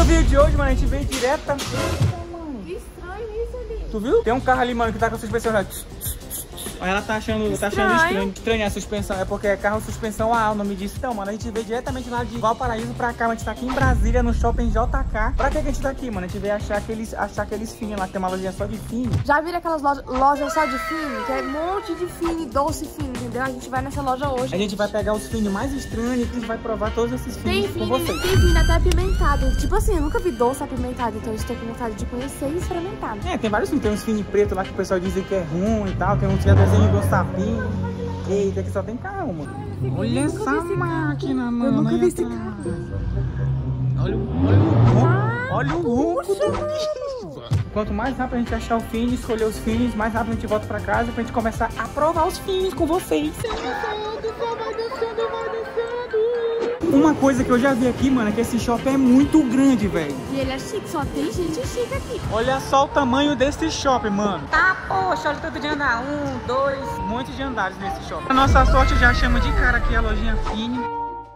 No vídeo de hoje, mano, a gente veio diretamente... Que estranho isso ali. Tu viu? Tem um carro ali, mano, que tá com a suspensão... Aí ela tá achando estranho a suspensão. É porque é carro suspensão A, o nome disso. Então, mano, a gente veio diretamente lá de Valparaíso pra cá. A gente tá aqui em Brasília, no shopping JK. Pra que a gente tá aqui, mano? A gente veio achar aqueles finos lá, que tem uma lojinha só de fino. Já viram aquelas lojas só de fino? Que é um monte de fino, doce fino, entendeu? A gente vai nessa loja hoje. A gente vai pegar os finos mais estranhos e a gente vai provar todos esses finos com vocês. Tem fino até apimentado. Tipo assim, eu nunca vi doce apimentado, então eu estou com vontade de conhecer e experimentar. É, tem vários finos. Tem uns finos pretos lá que o pessoal diz que é ruim e tal. Tem uns que é desenho do sapinho. Eita, aqui só tem carro, mano. Olha essa máquina, mano. Eu nunca vi esse carro. Olha o ronco do bicho. Quanto mais rápido a gente achar o fino, escolher os finos, mais rápido a gente volta pra casa pra gente começar a provar os finos com vocês. Uma coisa que eu já vi aqui, mano, é que esse shopping é muito grande, velho. E ele é chique, só tem gente chique aqui. Olha só o tamanho desse shopping, mano. Tá, poxa, olha tanto de andar. 1, 2, um monte de andares nesse shopping. A nossa sorte já chama de cara aqui a lojinha Fini.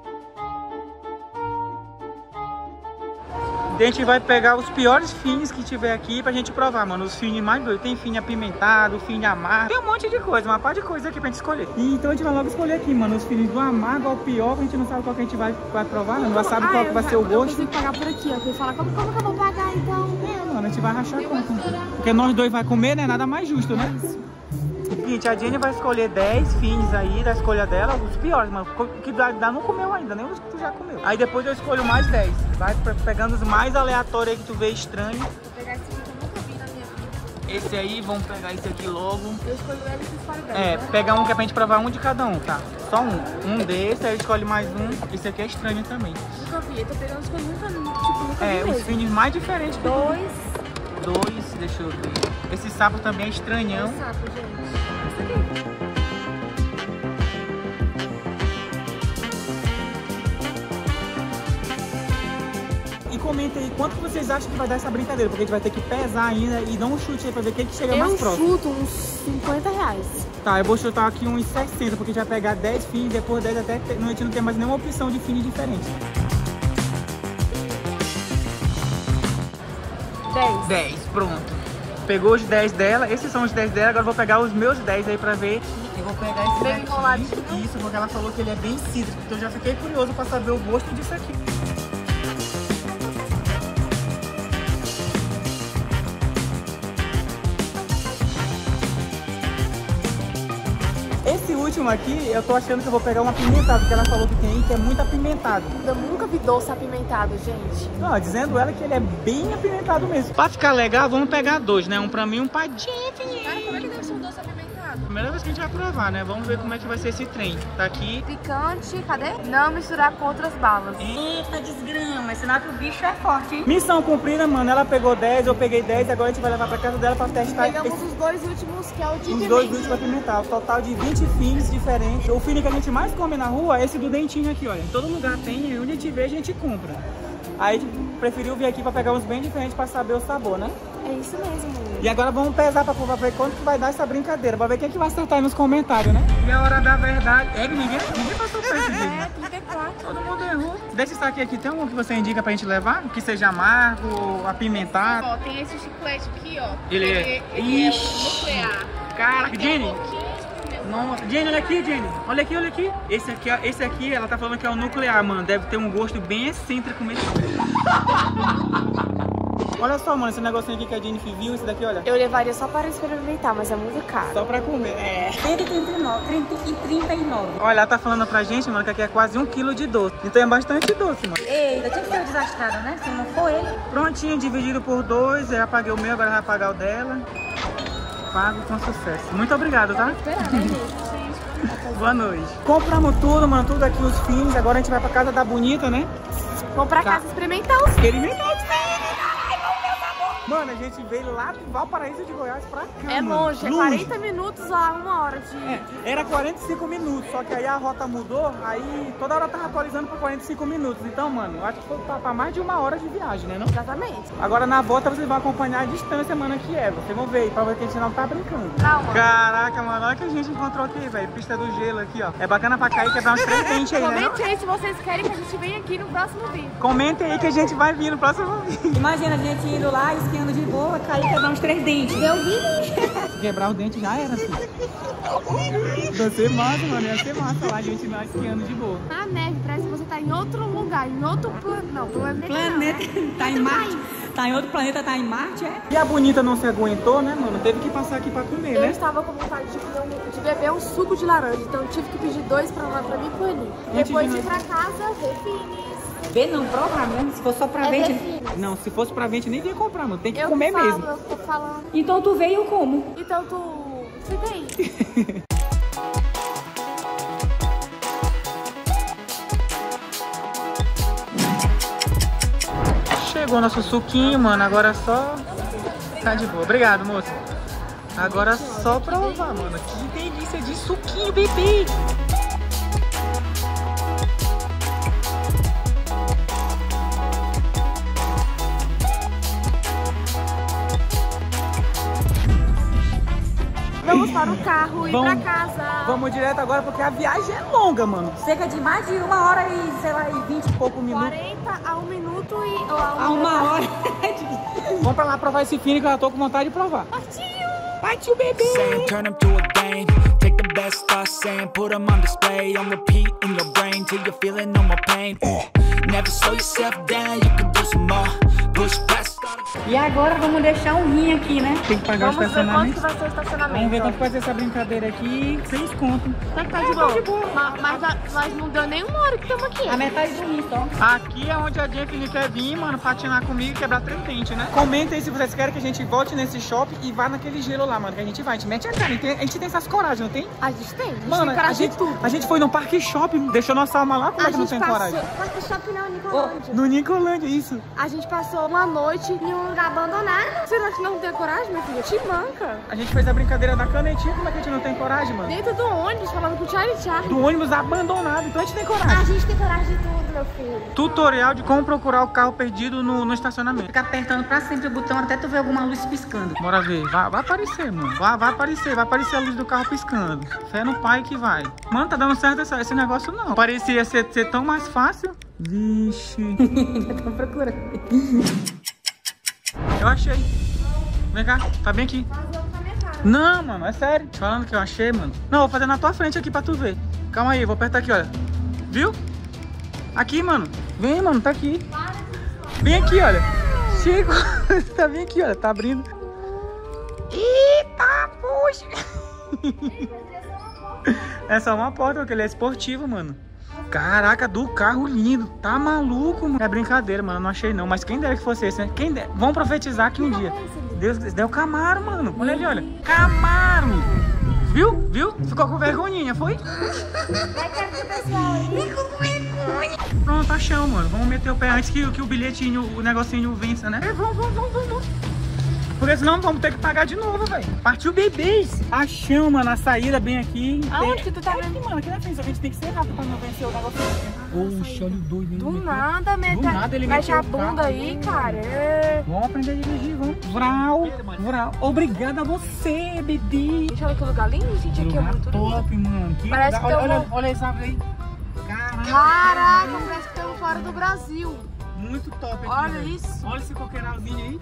A gente vai pegar os piores finos que tiver aqui pra gente provar, mano. Os finos mais doidos. Tem fino apimentado, fino amargo. Tem um monte de coisa, uma par de coisa aqui pra gente escolher. E então a gente vai logo escolher aqui, mano. Os finos do amargo ao pior, que a gente não sabe qual que a gente vai provar, né? Não sabe qual que vai ser o gosto. Eu consigo pagar por aqui, ó. Você fala, como que eu vou pagar, então? É, mano, a gente vai rachar a conta. Porque nós dois vai comer, né? Nada mais justo, né? Isso. Seguinte, a Jenny vai escolher 10 finos aí da escolha dela, os piores, mano. O que dá não comeu ainda, nem os que tu já comeu. Aí depois eu escolho mais 10. Vai pegando os mais aleatórios aí que tu vê estranho. Vou pegar esse que eu nunca vi na minha vida. Esse aí, vamos pegar esse aqui logo. Eu escolho ele e escolho 10. É, né? pegar um que é pra gente provar um de cada um, tá? Só um. Um desse, aí escolhe mais um. Esse aqui é estranho também. Nunca vi. Eu tô pegando os que eu nunca vi os mesmo. finos mais diferentes. 2. Deixa eu ver. Esse sapo também é estranhão. É sapo, gente. Esse aqui. E comenta aí quanto vocês acham que vai dar essa brincadeira, porque a gente vai ter que pesar ainda e dar um chute aí pra ver quem que chega mais próximo. Eu chuto uns 50 reais. Tá, eu vou chutar aqui uns 60, porque a gente vai pegar 10 finos, depois 10 até a gente não tem mais nenhuma opção de fino diferente. 10, pronto. Pegou os 10 dela, esses são os 10 dela, agora eu vou pegar os meus 10 aí pra ver. Eu vou pegar esse bem daqui, enroladinho. isso, porque ela falou que ele é bem cítrico, então eu já fiquei curioso pra saber o gosto disso aqui. Esse último aqui, eu tô achando que eu vou pegar um apimentado, porque ela falou que tem aí, que é muito apimentado. Eu nunca vi doce apimentado, gente. Não, dizendo ela que ele é bem apimentado mesmo. Pra ficar legal, vamos pegar 2, né? Um pra mim e um pra Jenny. Cara, como é que deve ser um doce apimentado? Primeira vez que a gente vai provar, né? Vamos ver como é que vai ser esse trem. Tá aqui. Picante, cadê? Não misturar com outras balas. Eita, desgrama. É sinal que o bicho é forte, hein? Missão cumprida, mano. Ela pegou 10, eu peguei 10. Agora a gente vai levar pra casa dela pra testar. Pegamos os dois últimos, que é o de Os pimenta. dois últimos apimentar. O total de 20 finos diferentes. O fino que a gente mais come na rua é esse do dentinho aqui, olha. Em todo lugar tem, e onde a gente vê, a gente compra. Aí a gente preferiu vir aqui pra pegar uns bem diferentes pra saber o sabor, né? É isso mesmo, menino. E agora vamos pesar pra ver quanto que vai dar essa brincadeira. Pra ver quem é que vai acertar aí nos comentários, né? E a hora da verdade. É que ninguém passou por esse vídeo. É, 34. Todo mundo errou. Desse saque aqui, tem algum que você indica pra gente levar? Que seja amargo, apimentado? Ó, tem esse chiclete aqui, ó. Ele é... Ixi. É nuclear. Caraca, Jenny. Pouquinho. Nossa, Jenny, olha aqui, Jenny. Olha aqui, olha aqui. Esse aqui, ela tá falando que é o nuclear, mano. Deve ter um gosto bem excêntrico mesmo. Olha só, mano, esse negocinho aqui que a Jenny viu, esse daqui, olha. Eu levaria só para experimentar, mas é muito caro. Só pra comer. É. 139. Olha, ela tá falando pra gente, mano, que aqui é quase 1 quilo de doce. Então é bastante doce, mano. Eita, tinha que ser o desastrado, né? Se não for ele. Prontinho, dividido por 2. Eu já paguei o meu, agora vai pagar o dela. Pago com sucesso. Muito obrigado, tá? Esperar, né, gente? Boa noite. Compramos tudo, mano, tudo aqui, os fins. Agora a gente vai pra casa da Bonita, né? Vamos pra Tá. casa experimentar os... Experimentar os fins. Ai, vamos ver o sabor. Mano, a gente veio lá de Valparaíso de Goiás pra cá, É mano. longe, é 40 minutos a 1 hora de... Era 45 minutos, só que aí a rota mudou, aí toda hora tava atualizando por 45 minutos. Então, mano, eu acho que foi pra mais de 1 hora de viagem, né não? Exatamente. Agora na volta vocês vão acompanhar a distância, mano, que é. Vocês vão ver aí, pra ver que a gente não tá brincando. Calma. Caraca, mano, olha o que a gente encontrou aqui, velho. Pista do gelo aqui, ó. É bacana pra cair e quebrar uns 3 dentes aí, né? Comente aí se vocês querem que a gente venha aqui no próximo vídeo. Comentem aí que a gente vai vir no próximo vídeo. Imagina a gente indo lá, esquiando de boa, cair e quebrar uns 3 dentes. Eu vi. Se quebrar o dente já era, assim. Ia ser massa, mano. Ia ser massa lá, a gente lá esquiando de boa. Na neve, parece que você tá em outro lugar, em outro planeta. Não, planeta. Tá em Marte. Tá em outro planeta, tá em Marte, é? E a bonita não se aguentou, né, mano? Teve que passar aqui pra comer, Eu né? estava com vontade de beber um suco de laranja, então eu tive que pedir 2 pra mim e pro Eli. Depois de ir pra casa, ver Finis. Ver não, provar mesmo. Se for só pra ver... Não, se fosse pra gente, nem ia comprar, mano. Tem que comer mesmo. Eu tô falando. Então tu veio e eu como. Então tu... Fica aí. Chegou nosso suquinho, mano. Agora é só... Tá de boa. Obrigado, moça. Agora é só provar, mano. Que delícia de suquinho, bebê. Vamos para o carro e ir pra casa. Vamos direto agora porque a viagem é longa, mano. Cerca de mais de 1 hora e, sei lá, e 20 e pouco minutos. 40 a 1 minuto e... Ou A 1 hora. Vamos pra lá provar esse fino que eu já tô com vontade de provar. Partiu! Partiu, bebê! Turn 'em to a game. Take the best thoughts saying, put 'em on display, on repeat in your brain till you're feeling no more pain. Never slow yourself down, you can do some more. Push past. E agora vamos deixar um rim aqui, né? Tem que pagar o Vamos ver quanto estacionamento. que vai ser o estacionamento. Vamos ver quanto vai ser essa brincadeira aqui. 6 conto. Tá de boa. Mas não deu nem 1 hora que estamos aqui. A metade do rim só. Aqui é onde a Jennifer quer vir, mano, patinar comigo e quebrar 3 dentes, né? Comentem aí se vocês querem que a gente volte nesse shopping e vá naquele gelo lá, mano, que a gente vai. A gente mete a cara. A gente tem essas coragens, não tem? A gente tem. Mano, tem coragem de tudo. a gente foi no Parque Shopping, deixou nossa alma lá, como é que não tem coragem? Parque Shopping não, Nicolândia. No Nicolândia, isso. A gente passou uma noite em um lugar abandonado. Será que não tem coragem, minha filha? Te manca. A gente fez a brincadeira da canetinha, como é que a gente não tem coragem, mano? Dentro do ônibus, falando com o Charlie. Do ônibus abandonado, então a gente tem coragem. A gente tem coragem de tudo, meu filho. Tutorial de como procurar o carro perdido no estacionamento. Fica apertando pra sempre o botão até tu ver alguma luz piscando. Bora ver, vai aparecer, mano. Vai aparecer a luz do carro piscando. Fé no pai que vai. Mano, tá dando certo esse negócio não. Parecia ser tão mais fácil. Vixe. Já tô procurando. Eu achei. Vem cá, tá bem aqui. Não, mano, é sério. Falando que eu achei, mano. Não, vou fazer na tua frente aqui pra tu ver. Calma aí, vou apertar aqui, olha. Viu? Aqui, mano. Vem, mano, tá aqui. Vem aqui, olha. Chegou. Tá bem aqui, olha. Tá abrindo. Eita, puxa. É só uma porta, porque ele é esportivo, mano. Caraca, do carro lindo. Tá maluco, mano. É brincadeira, mano. Eu não achei não. Mas quem dera que fosse esse, né? Quem dera. Vamos profetizar aqui um dia. Deus deu Camaro, mano. Olha ali, olha. Camaro. Viu? Viu? Ficou com vergonhinha, foi? Pronto, achamos, mano. Vamos meter o pé antes que o bilhetinho, o negocinho vença, né? Vamos. Porque senão vamos ter que pagar de novo, velho. Partiu, bebês. Achamos, mano, a saída bem aqui. Aonde que tu tá vendo? Aqui, mano, aqui na frente. A gente tem que ser rápido pra não vencer o negócio. Oxe, olha o doido. Do nada, Do nada ele mexe meteu a o carro. bunda aí, cara. É. Vamos aprender a dirigir, vamos. Vral. Obrigada a você, bebê. Deixa eu ver que lugar lindo, gente. Aqui é Lugar muito top, lindo. mano. Que Parece lugar. que eu Olha essa aí. Caraca, parece que estamos fora do Brasil. Muito top aqui. Olha velho. isso. Olha esse coqueiralzinho aí.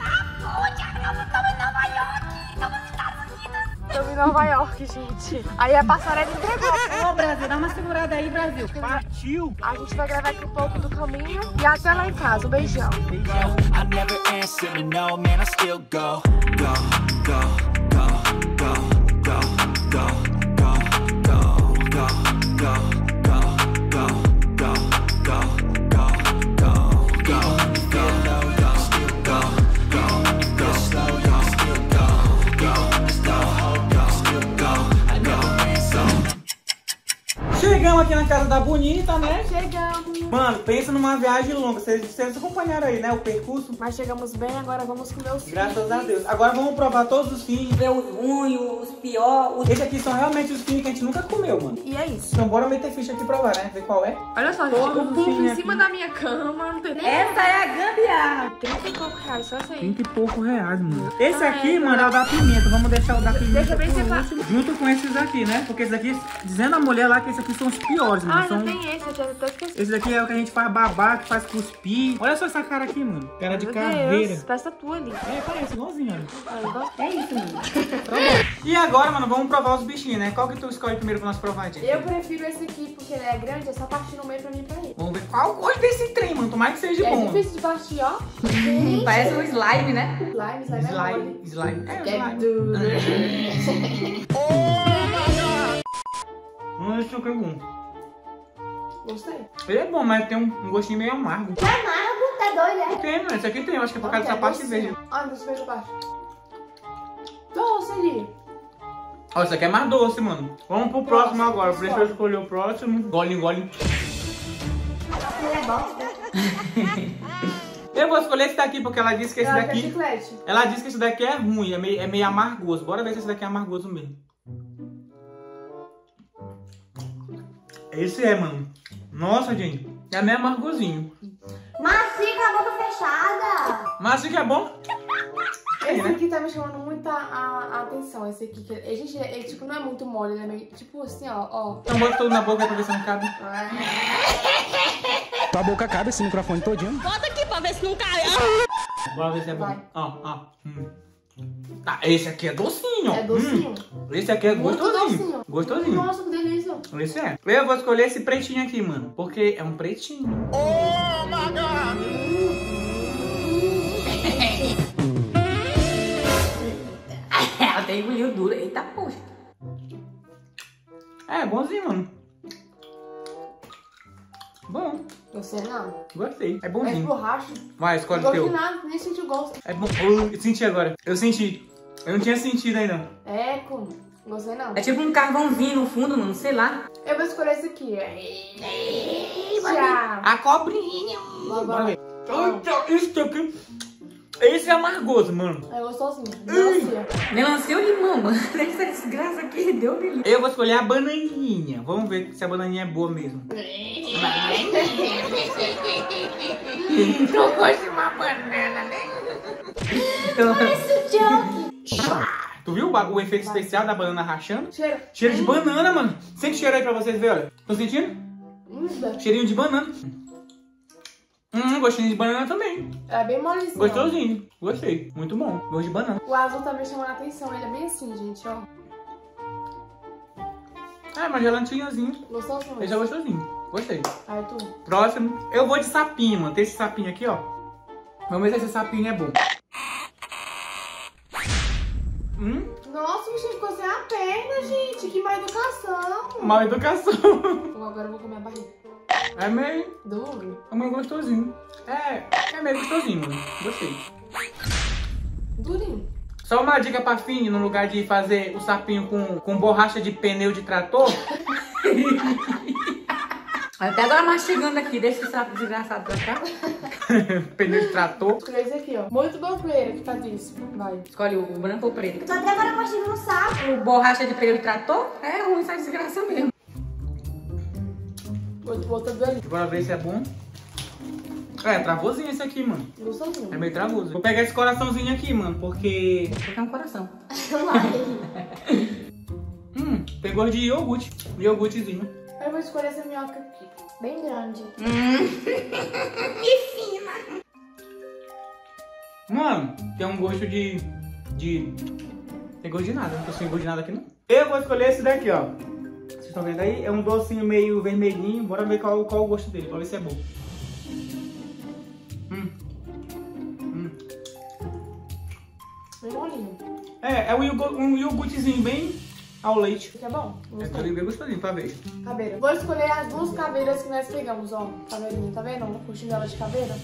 Estamos em Nova York, gente. Aí a passarela entregou. Ô, Brasil, dá uma segurada aí, Brasil. Partiu. A gente vai gravar aqui um pouco do caminho e até lá em casa. Um beijão. I never answer to no, man, I still go. Go, go, go, go, go, go, go, go, go, go, go, go, go, go, go, go, go, go, go, still go, go, go, slow, go, still go, go, slow, go, still go. I never answer. Chegamos aqui na casa da bonita, né? Chegamos. Mano, pensa numa viagem longa. Vocês acompanharam aí, né? O percurso. Mas chegamos bem, agora vamos comer os Graças a Deus. Agora vamos provar todos os fins. Ver os ruins, os piores. Esses aqui são realmente os fins que a gente nunca comeu, mano. E é isso. Então bora meter ficha aqui e provar, né? Ver qual é. Olha só, Todos gente, o os puff fins em aqui. cima da minha cama. Não tem nem... Essa é a gambiarra. 30 e pouco reais, só essa aí. 30 e pouco reais, mano. Esse aqui, mano, é o da pimenta. Vamos deixar o da pimenta Deixa bem por separado. último, junto com esses aqui, né? Porque esses aqui, dizendo a mulher lá que esses aqui são os piores, mano. Ah, São... não tem esse, eu tinha até esquecido. Esse daqui é o que a gente faz babar, que faz cuspir. Olha só essa cara aqui, mano. Cara de Meu caveira. Deus, parece a tua ali. É, parece igualzinho, olha. Ah, eu gosto. É isso, mano. E agora, mano, vamos provar os bichinhos, né? Qual que tu escolhe primeiro pra nós provar, gente? Eu prefiro esse aqui porque ele é grande, é só partir no meio pra mim e pra ele. Vamos ver qual o gosto desse trem, mano. Tomara que seja É bom. difícil de partir, ó. Parece um slime, né? Slime, slime é mole. Slime. É, Que é slime. duro. Esse aqui é bom. Gostei. Ele é bom, mas tem um gostinho meio amargo. Amargo, tá doido, é? Tem, mano. Esse aqui tem. Eu acho que é por causa dessa parte verde. Ah, não fez a parte. Doce ali. Ó, isso aqui é mais doce, mano. Vamos pro próximo agora. Deixa eu escolhe. escolher o próximo. Gole, gole. Ele é bom, né? Eu vou escolher esse daqui, porque ela disse que esse Ela quer daqui... chiclete. Ela disse que esse daqui é ruim, é meio amargoso. Bora ver se esse daqui é amargoso mesmo. Esse é, mano. Nossa, gente. É meio amargosinho. Macio com a boca fechada. Mas assim que é bom. Esse né? aqui tá me chamando muita a atenção. Esse aqui, que gente, ele tipo não é muito mole, ele é meio tipo assim, ó. Então bota tudo na boca pra ver se não cabe. Tua boca cabe esse microfone todinho? Bota aqui pra ver se não cai. Bora ver se é bom. Vai. Ó. Tá, esse aqui é docinho. É docinho. Esse aqui é Muito gostosinho. docinho. Gostosinho. Nossa, que delícia. Esse é. Eu vou escolher esse pretinho aqui, mano. Porque é um pretinho. Ela até engoliu duro. Eita, poxa. É, bonzinho, mano. Bom. Você não. Gostei. É É bonzinho. borracha. Vai, Não escolhe o gosto de teu. nada, nem senti o gosto. É bom. Eu senti agora. Eu senti. Eu não tinha sentido ainda. É, como? Gostei não. É tipo um carvãozinho no fundo, mano. Sei lá. Eu vou escolher esse aqui. Já. A cobrinha. Bora, Bora ver. bora. Eita, isso aqui. Esse é amargoso, mano. É gostosinho. Melancia. Melancia ou limão, mano. Essa desgraça aqui deu delícia. Eu vou escolher a bananinha. Vamos ver se a bananinha é boa mesmo. Não gosto de uma banana, né? Isso, Joke. Tu viu o efeito especial da banana rachando? Cheira. Cheiro de banana, mano. Sente cheiro aí pra vocês verem, olha. Estão sentindo? Cheirinho de banana. Gostinho de banana também. É bem molezinho. Gostosinho. Gostei. Muito bom. Gosto de banana. O azul tá me chamando a atenção. Ele é bem assim, gente, ó. É, uma gelatinazinho. Gostosinho. Esse é gostosinho. Gostei. Aí tu. Próximo. Eu vou de sapinho, mano. Tem esse sapinho aqui, ó. Vamos ver se esse sapinho é bom. Nossa, o bichinho ficou sem a perna, gente. Que má educação. Mal educação. Agora eu vou comer a barriga. É meio... Duro. É meio gostosinho. É meio gostosinho, mano. Gostei. Durinho. Só uma dica pra Fini, no lugar de fazer o sapinho com borracha de pneu de trator. Até agora mastigando aqui. Deixa esse sapo desgraçado pra cá. Pneu de trator. Escolhi esse aqui, ó. Muito bobeira que tá disso. Vai. Escolhe o branco ou o preto. Tô até agora mastigando no saco. O borracha de pneu de trator é ruim essa desgraça mesmo. Outra do ali. Bora ver se é bom. É travosinho esse aqui, mano. Gostosinho. É meio travoso. Vou pegar esse coraçãozinho aqui, mano, porque... Porque é um coração. Tem gosto de iogurte. Iogurtezinho. Eu vou escolher essa minhoca aqui. Bem grande. Mano, tem um gosto de... Tem gosto de nada. Não tô sem gosto de nada aqui, não. Eu vou escolher esse daqui, ó. Vocês estão vendo aí? É um docinho meio vermelhinho. Bora ver qual o gosto dele, pra ver se é bom. Bem molinho. É um iogurtezinho bem ao leite. Isso é bom. É Gostei. bem gostosinho, pra ver. Caveira. Vou escolher as duas caveiras que nós pegamos, ó. Caveirinha, tá vendo? Com chinela de caveira.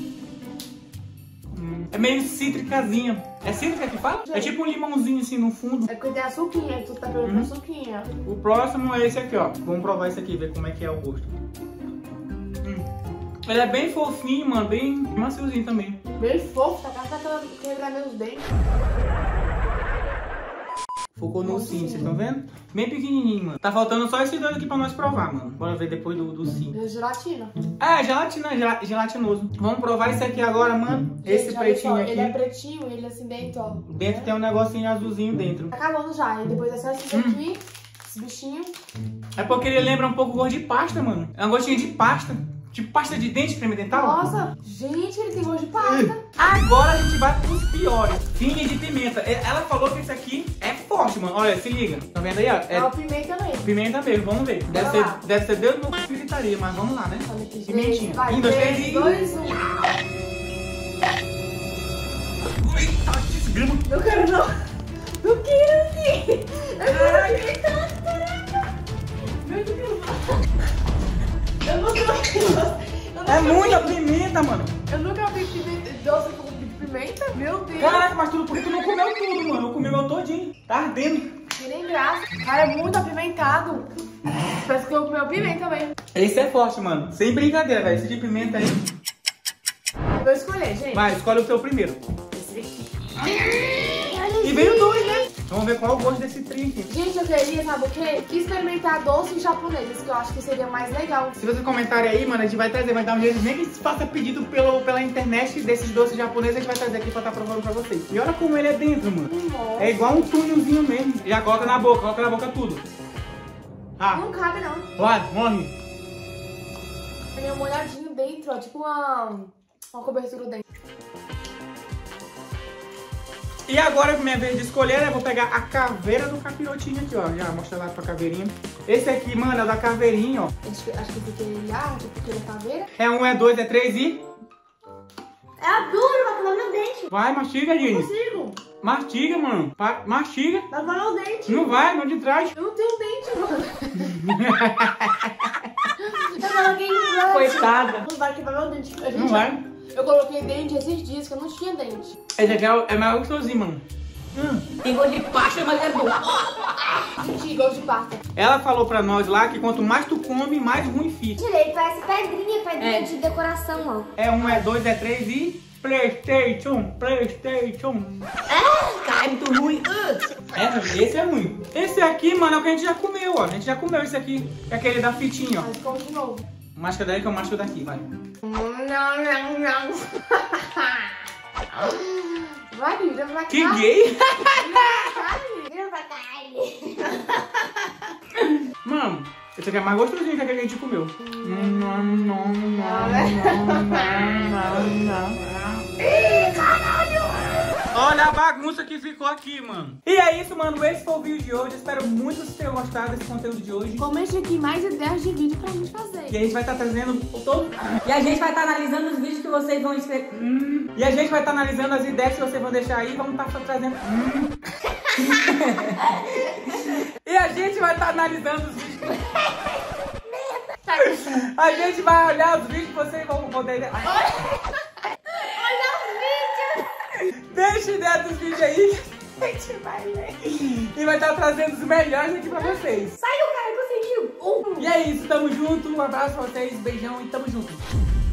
É meio cítricazinha. É cítrica que fala? É tipo um limãozinho assim no fundo. É porque tem açuquinha, tu tá pegando açuquinha. O próximo é esse aqui, ó. Vamos provar esse aqui, ver como é que é o gosto. Ele é bem fofinho, mano, bem maciozinho também. Bem fofo, tá quase quebrar meus dentes. Focou no ursinho, vocês estão vendo? Bem pequenininho, mano. Tá faltando só esses dois aqui pra nós provar, mano. Bora ver depois do ursinho. É gelatina. É, gelatina, gelatinoso. Vamos provar esse aqui agora, mano. Esse Gente, pretinho olha só, aqui. ele é pretinho, ele assim dentro, ó. Dentro tem um negocinho azulzinho dentro. Tá acabando já, e depois é só esse aqui, esse bichinho. É porque ele lembra um pouco o gosto de pasta, mano. É um gostinho de pasta. Tipo pasta de dente, creme dental. Nossa, gente, ele tem gosto de pasta. Agora a gente vai pros piores. Fine de pimenta. Ela falou que esse aqui é forte, mano. Olha, se liga. Tá vendo aí, ó? É o pimenta mesmo. Pimenta mesmo, vamos ver. Deve ser Deus no gritaria, mas vamos lá, né? Olha aqui, Pimentinha. vai, 1, 2, 3 3, e... 2, 1. Não quero não. Não quero sim. Eu nunca É muita pimenta, mano. Eu nunca vi pimenta doce com pimenta. Meu Deus. Caraca, mas tudo porque tu não comeu tudo, mano. Eu comi o meu todinho. Tá ardendo. Que nem graça. Cara, é muito apimentado. Parece que eu comi pimenta mesmo. Esse é forte, mano. Sem brincadeira, velho. Esse de pimenta aí. Vou escolher, gente. Vai, escolhe o teu primeiro. Esse aqui. E veio dois, né? Vamos ver qual é o gosto desse trem aqui. Gente, eu queria, sabe o quê? Experimentar doces japoneses, que eu acho que seria mais legal. Se vocês comentarem aí, mano, a gente vai trazer, vai dar um jeito, nem que faça pedido pela internet desses doces japoneses, a gente vai trazer aqui pra estar provando pra vocês. E olha como ele é dentro, mano. Nossa. É igual um túnelzinho mesmo. Já coloca na boca tudo. Ah, Não cabe, não. vai, morre. Tem um molhadinho dentro, ó, tipo uma cobertura dentro. E agora é minha vez de escolher, eu vou pegar a caveira do capirotinho aqui, ó. Já mostra lá pra caveirinha. Esse aqui, mano, é da caveirinha, ó. Acho que porque ele arde, porque ele é caveira. É 1, é 2, é 3 e... É duro, vai comer meu dente. Vai, mastiga, Não Dini. consigo. Mastiga, mano. Mastiga. Vai comer meu dente. Não vai, não de trás. Eu não tenho dente, mano. Eu coloquei em Coitada. Não vai quebrar meu dente. Não vai. Eu coloquei dente esses dias que eu não tinha dente. Esse aqui é mais gostosinho, mano. Tem gosto de pasta, mas é bom. Senti gosto de pasta. Ela falou pra nós lá que quanto mais tu come, mais ruim fica. Tirei, parece pedrinha de decoração, ó. É 1, é 2, é 3 e... PlayStation. Cai muito ruim. Esse é ruim. Esse aqui, mano, é o que a gente já comeu, ó. A gente já comeu esse aqui. É aquele da fitinha, ó. Mas como de novo. Masca daí que eu masco daqui, vai. Não. Vai, vira pra cá. Que gay! Vira pra carne. Mano, esse aqui é mais gostosinho que aquele que a gente comeu. Olha a bagunça que ficou aqui, mano. E é isso, mano. Esse foi o vídeo de hoje. Espero muito que vocês tenham gostado desse conteúdo de hoje. Comente aqui mais ideias de vídeo pra gente fazer. E a gente vai estar trazendo todo... E a gente vai estar analisando os vídeos que vocês vão escrever. E a gente vai estar analisando as ideias que vocês vão deixar aí. Vamos estar trazendo... E a gente vai estar analisando os vídeos... A gente vai olhar os vídeos que vocês vão poder... Deixa ideia dos vídeos aí. A gente vai ver. E vai estar trazendo os melhores aqui pra vocês. Sai do cara, conseguiu. E é isso, tamo junto. Um abraço pra vocês, beijão e tamo junto.